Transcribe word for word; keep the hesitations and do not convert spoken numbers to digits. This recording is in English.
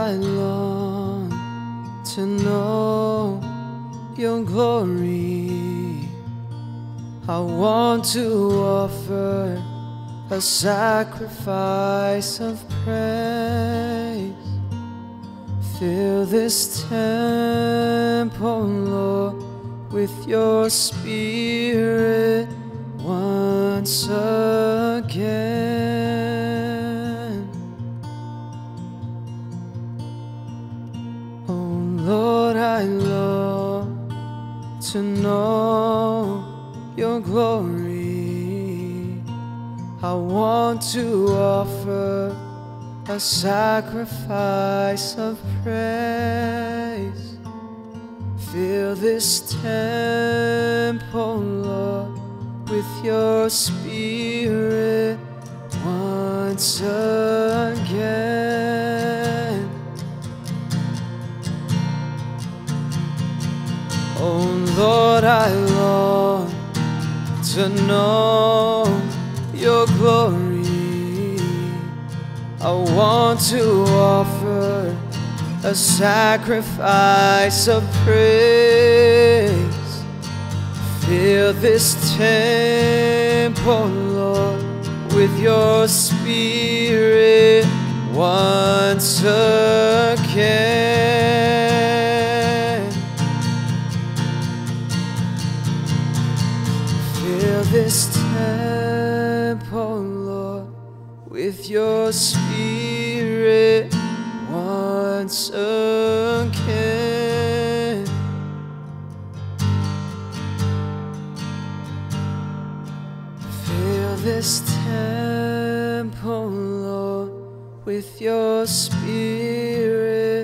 I long to know your glory. I want to offer a sacrifice of praise. Fill this temple, Lord, with your Spirit once again. Oh Lord, I long to know your glory. I want to offer a sacrifice of praise. Fill this temple, Lord, with your Spirit once again. Oh Lord, I long to know your glory. I want to offer a sacrifice of praise. Fill this temple, Lord, with your Spirit once again. Fill this temple, Lord, with your Spirit once again. Fill this temple, Lord, with your Spirit